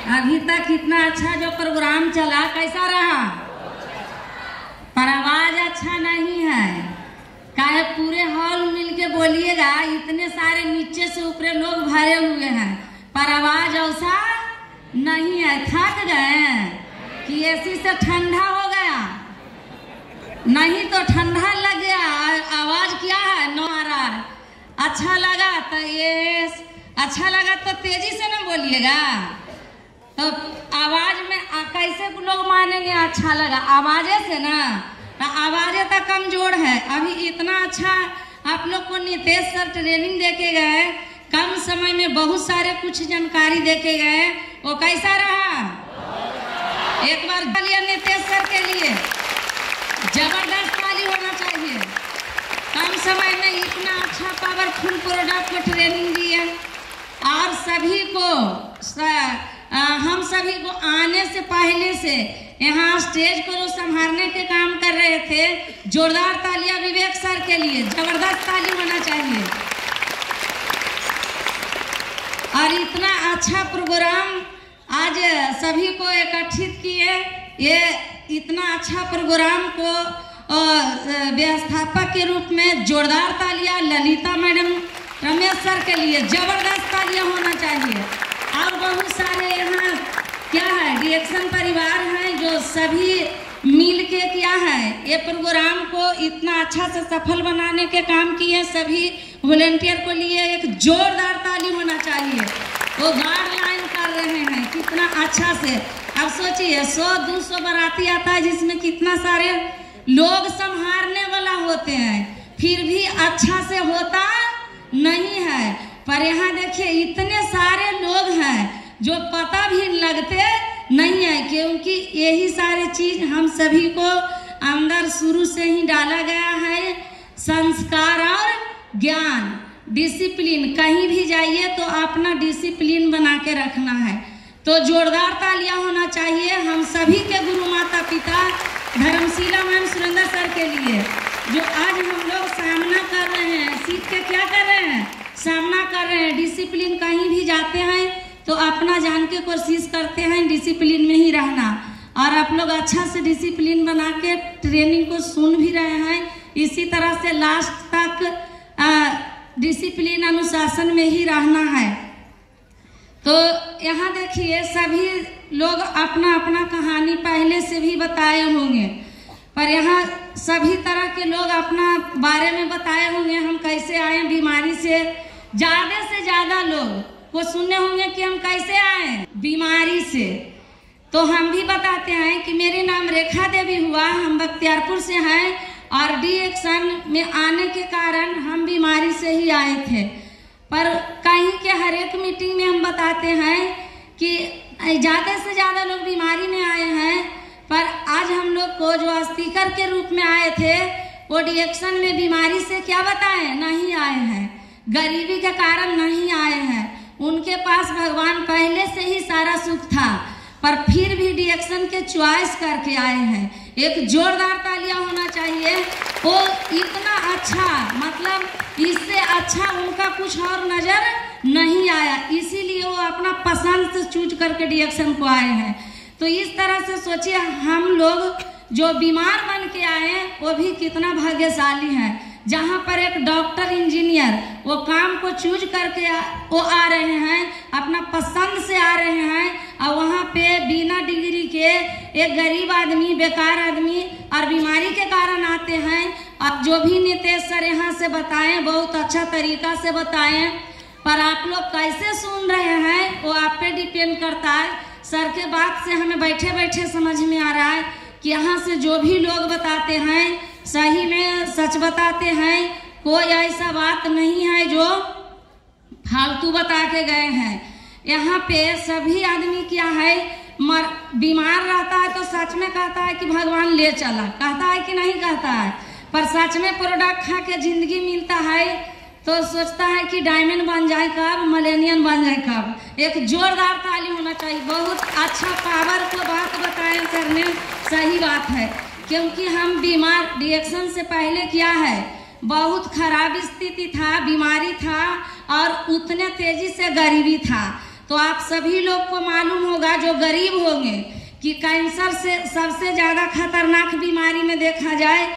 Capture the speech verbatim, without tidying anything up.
अभी तक कितना अच्छा जो प्रोग्राम चला, कैसा रहा? पर आवाज अच्छा नहीं है। काहे पूरे हॉल मिलके बोलिएगा, इतने सारे नीचे से ऊपर लोग भरे हुए हैं, पर आवाज ऐसा नहीं है। थक गए कि एसी से ठंडा हो गया? नहीं तो ठंडा लग गया। आवाज क्या है? न आ रहा है। अच्छा लगा तो ये अच्छा लगा तो तेजी से ना बोलिएगा। तो आवाज में कैसे लोग मानेंगे अच्छा लगा? आवाजे से ना, तो आवाजे तो कमजोर है। अभी इतना अच्छा आप लोग को नितेश सर ट्रेनिंग देके गए, कम समय में बहुत सारे कुछ जानकारी देके गए, वो कैसा रहा? एक बार बोलिए नितेश सर के लिए जबरदस्त ताली होना चाहिए। कम समय में इतना अच्छा पावरफुल प्रोडक्ट को ट्रेनिंग दिए और सभी को स, आ, हम सभी को आने से पहले से यहाँ स्टेज को जो संभालने के काम कर रहे थे, जोरदार तालियां विवेक सर के लिए, जबरदस्त ताली होना चाहिए। और इतना अच्छा प्रोग्राम आज सभी को एकत्रित किए। ये इतना अच्छा प्रोग्राम को व्यवस्थापक के रूप में जोरदार तालियां ललिता मैडम, रमेश सर के लिए जबरदस्त तालियां होना चाहिए। और बहुत सारे यहाँ क्या है रिएक्शन परिवार हैं जो सभी मिल के क्या है ये प्रोग्राम को इतना अच्छा से सफल बनाने के काम किए। सभी वॉलंटियर को लिए एक जोरदार ताली होना चाहिए। वो गाइडलाइन कर रहे हैं कितना अच्छा से। अब सोचिए सौ दो सौ बाराती आता है जिसमें कितना सारे लोग संभालने वाला होते हैं, फिर भी अच्छा से होता नहीं है। पर यहाँ देखिए इतने सारे लोग हैं जो पता भी लगते नहीं है, क्योंकि यही सारे चीज हम सभी को अंदर शुरू से ही डाला गया है। संस्कार और ज्ञान, डिसिप्लिन, कहीं भी जाइए तो अपना डिसिप्लिन बना के रखना है। तो जोरदार तालियां होना चाहिए हम सभी के गुरु माता पिता धर्मशिला मैम सुरेंद्र सर के लिए, जो आज हम लोग सामना कर रहे हैं, सीख के क्या कर रहे हैं, सामना कर रहे हैं। डिसिप्लिन कहीं भी जाते हैं तो अपना जान के कोशिश करते हैं डिसिप्लिन में ही रहना, और आप लोग अच्छा से डिसिप्लिन बना के ट्रेनिंग को सुन भी रहे हैं। इसी तरह से लास्ट तक डिसिप्लिन अनुशासन में ही रहना है। तो यहाँ देखिए सभी लोग अपना अपना कहानी पहले से भी बताए होंगे, पर यहाँ सभी तरह के लोग अपना बारे में बताए होंगे, हम कैसे आए बीमारी से। ज्यादा से ज्यादा लोग को सुने होंगे कि हम कैसे आए बीमारी से। तो हम भी बताते हैं कि मेरे नाम रेखा देवी हुआ, हम बख्तियारपुर से हैं, और डी एक्शन में आने के कारण हम बीमारी से ही आए थे। पर कहीं के हर एक मीटिंग में हम बताते हैं कि ज़्यादा से ज़्यादा लोग बीमारी में आए हैं, पर आज हम लोग को जो स्पीकर के रूप में आए थे वो डी एक्शन में बीमारी से क्या बताएं नहीं आए हैं, गरीबी के कारण नहीं आए हैं। उनके पास भगवान पहले से ही सारा सुख था, पर फिर भी डी एक्शन के चॉइस करके आए हैं। एक जोरदार तालियां होना चाहिए। वो इतना अच्छा, मतलब इससे अच्छा उनका कुछ और नजर नहीं आया, इसीलिए वो अपना पसंद से चूज करके डी एक्शन को आए हैं। तो इस तरह से सोचिए हम लोग जो बीमार बन के आए वो भी कितना भाग्यशाली हैं। जहाँ पर एक डॉक्टर इंजीनियर वो काम को चूज करके आ, वो आ रहे हैं, अपना पसंद से आ रहे हैं, और वहाँ पे बिना डिग्री के एक गरीब आदमी, बेकार आदमी और बीमारी के कारण आते हैं। अब जो भी नितेश सर यहाँ से बताएं बहुत अच्छा तरीका से बताएं, पर आप लोग कैसे सुन रहे हैं वो आप पे डिपेंड करता है। सर के बात से हमें बैठे बैठे समझ में आ रहा है कि यहाँ से जो भी लोग बताते हैं सही में सच बताते हैं, कोई ऐसा बात नहीं है जो फालतू बता के गए हैं। यहाँ पे सभी आदमी क्या है मर बीमार रहता है तो सच में कहता है कि भगवान ले चला, कहता है कि नहीं कहता है, पर सच में प्रोडक्ट खा के जिंदगी मिलता है तो सोचता है कि डायमंड बन जाए कब, मिलेनियम बन जाए कब। एक जोरदार ताली होना चाहिए। बहुत अच्छा पावर को बात बताएं सर ने, सही बात है, क्योंकि हम बीमार डी एक्शन से पहले क्या है बहुत खराब स्थिति था, बीमारी था और उतने तेजी से गरीबी था। तो आप सभी लोग को मालूम होगा, जो गरीब होंगे, कि कैंसर से सबसे ज्यादा खतरनाक बीमारी में देखा जाए